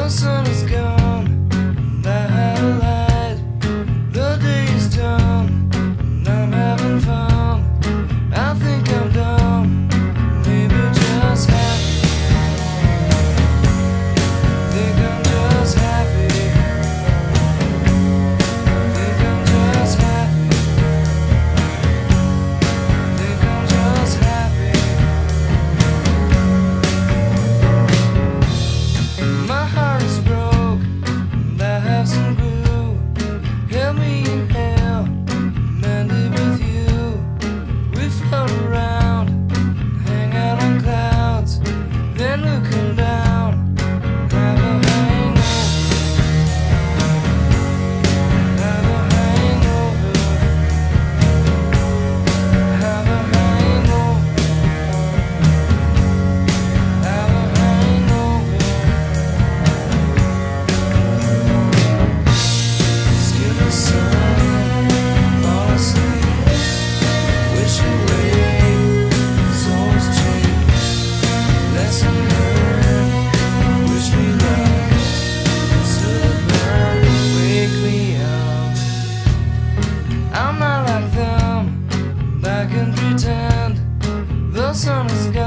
The sun is gone, and I had a light. The day is done, and I'm having fun. I think I'm done, maybe just happy. Think I'm just happy. Think I'm just happy. Think I'm just happy. My heart is broke, and I have some glue. Help me inhale, mend it with you. We float around, hang out on clouds, then looking down, have a hangover. Have a hangover. Have a hangover. Have a hangover. Skin the sun, fall asleep, wish away, souls cheap, lesson learned, wish me luck, still burn, wake me up. I'm not like them, I can pretend the sun is gone.